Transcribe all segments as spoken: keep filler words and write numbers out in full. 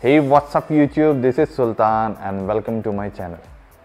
Hey, what's up YouTube? This is Sultan and welcome to my channel.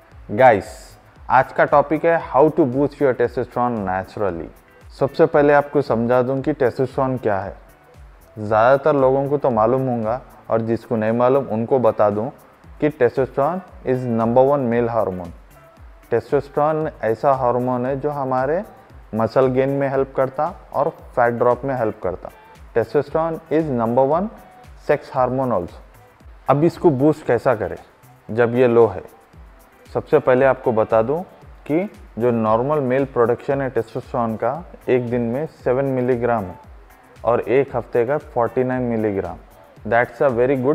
Guys, आज का topic है how to boost your testosterone naturally. सबसे पहले आपको समझा दूं कि टेस्टोस्टेरोन क्या है। ज़्यादातर लोगों को तो मालूम होगा और जिसको नहीं मालूम उनको बता दूं कि testosterone is number one male hormone. Testosterone ऐसा हार्मोन है जो हमारे मसल गेन में हेल्प करता और फैट ड्रॉप में हेल्प करता। Testosterone is number one sex hormone also. अब इसको बूस्ट कैसा करें जब ये लो है। सबसे पहले आपको बता दूं कि जो नॉर्मल मेल प्रोडक्शन है टेस्टोस्टेरोन का एक दिन में सेवन मिलीग्राम है और एक हफ्ते का forty nine milligram. That's a very good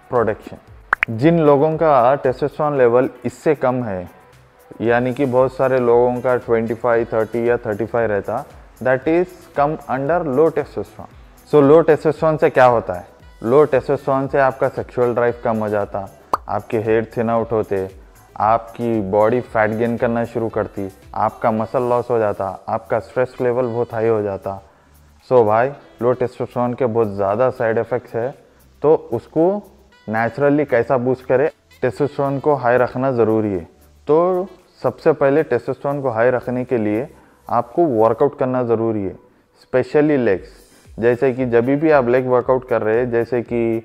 production. जिन लोगों का टेस्टोस्टेरोन लेवल इससे कम है, यानी कि बहुत सारे लोगों का ट्वेंटी फाइव, थर्टी या थर्टी फाइव रहता, that is come under low testosterone. So low testosterone से क्या होता है? लो टेस्टोस्टेरोन से आपका सेक्सुअल ड्राइव कम हो जाता, आपके हेयर थिन आउट होते, आपकी बॉडी फैट गेन करना शुरू करती, आपका मसल लॉस हो जाता, आपका स्ट्रेस लेवल बहुत हाई हो जाता। सो so भाई, लो टेस्टोस्टेरोन के बहुत ज़्यादा साइड इफ़ेक्ट्स है, तो उसको नेचुरली कैसा बूस्ट करे? टेस्टोस्टेरोन को हाई रखना ज़रूरी है। तो सबसे पहले टेस्टोस्टेरोन को हाई रखने के लिए आपको वर्कआउट करना ज़रूरी है, स्पेशली लेग्स। जैसे कि जब भी आप लेग वर्कआउट कर रहे हैं, जैसे कि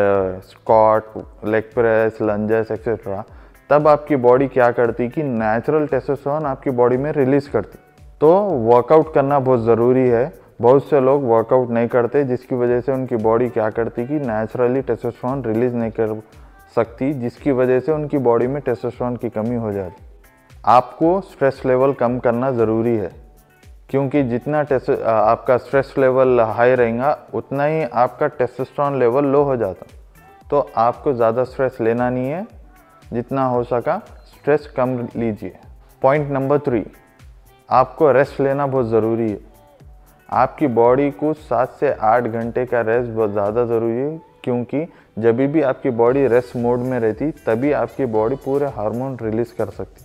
squat, leg press, lunges etcetera, तब आपकी बॉडी क्या करती कि नेचुरल टेस्टोस्टेरोन आपकी बॉडी में रिलीज़ करती। तो वर्कआउट करना बहुत ज़रूरी है। बहुत से लोग वर्कआउट नहीं करते, जिसकी वजह से उनकी बॉडी क्या करती कि नेचुरली टेस्टोस्टेरोन रिलीज़ नहीं कर सकती, जिसकी वजह से उनकी बॉडी में टेस्टोस्टेरोन की कमी हो जाती। आपको स्ट्रेस लेवल कम करना ज़रूरी है, क्योंकि जितना टेस्ट आपका स्ट्रेस लेवल हाई रहेगा उतना ही आपका टेस्टोस्टेरोन लेवल लो हो जाता। तो आपको ज़्यादा स्ट्रेस लेना नहीं है, जितना हो सका स्ट्रेस कम लीजिए। पॉइंट नंबर थ्री, आपको रेस्ट लेना बहुत ज़रूरी है। आपकी बॉडी को सात से आठ घंटे का रेस्ट बहुत ज़्यादा ज़रूरी है, क्योंकि जब भी आपकी बॉडी रेस्ट मोड में रहती तभी आपकी बॉडी पूरे हार्मोन रिलीज़ कर सकती।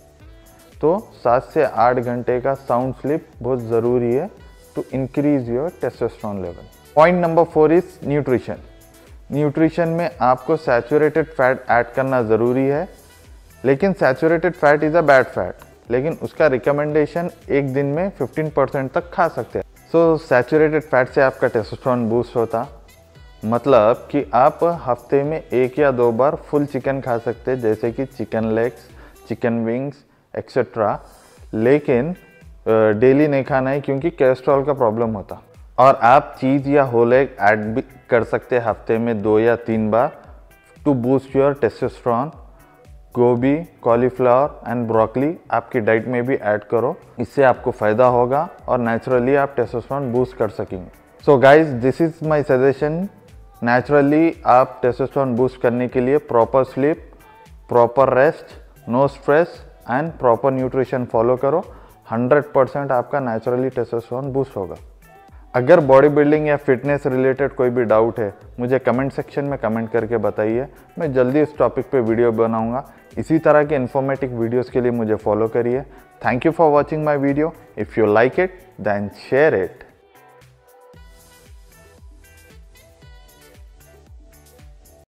तो सात से आठ घंटे का साउंड स्लीप बहुत ज़रूरी है to increase your testosterone level. Point number four is nutrition. Nutrition में आपको सैचुरेटेड फैट ऐड करना ज़रूरी है, लेकिन saturated fat is a bad fat, लेकिन उसका रिकमेंडेशन एक दिन में फिफ्टीन परसेंट तक खा सकते हैं। सो सैचुरेटेड फैट से आपका टेस्टोस्टेरोन बूस्ट होता, मतलब कि आप हफ्ते में एक या दो बार फुल चिकन खा सकते हैं, जैसे कि chicken legs, chicken wings etcetera, लेकिन डेली नहीं खाना है क्योंकि कोलेस्ट्रॉल का प्रॉब्लम होता। और आप चीज़ या होल एग ऐड भी कर सकते हैं हफ्ते में दो या तीन बार टू बूस्ट योर टेस्टोस्टेरोन। गोभी, कॉलीफ्लावर एंड ब्रोकली आपकी डाइट में भी ऐड करो, इससे आपको फ़ायदा होगा और नेचुरली आप टेस्टोस्टेरोन बूस्ट कर सकेंगे। So guys, this is my suggestion. Naturally आप टेस्टोस्टेरोन बूस्ट करने के लिए proper sleep, proper rest, no stress and proper nutrition follow करो। हंड्रेड परसेंट आपका नेचुरली टेस्टोस्टेरोन बूस्ट होगा। अगर बॉडी बिल्डिंग या फिटनेस रिलेटेड कोई भी डाउट है, मुझे कमेंट सेक्शन में कमेंट करके बताइए। मैं जल्दी इस टॉपिक पे वीडियो बनाऊंगा। इसी तरह के इन्फॉर्मेटिव वीडियोस के लिए मुझे फॉलो करिए। Thank you for watching my video. If you like it then share it.